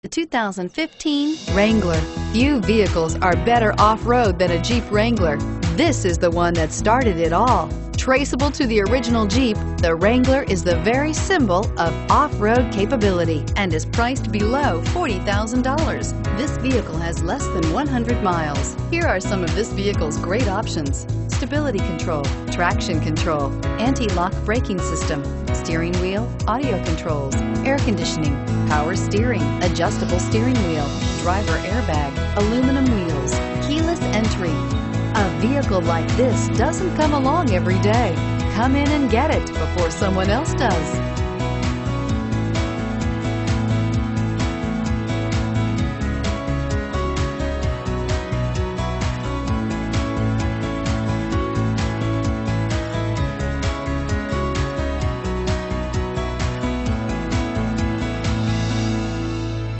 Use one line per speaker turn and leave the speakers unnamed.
The 2015 Wrangler. Few vehicles are better off-road than a Jeep Wrangler. This is the one that started it all. Traceable to the original Jeep, the Wrangler is the very symbol of off-road capability and is priced below $40,000. This vehicle has less than 100 miles. Here are some of this vehicle's great options: stability control, traction control, anti-lock braking system, steering wheel audio controls, air conditioning, power steering, adjustable steering wheel, driver airbag, aluminum wheels, keyless entry. A vehicle like this doesn't come along every day. Come in and get it before someone else does.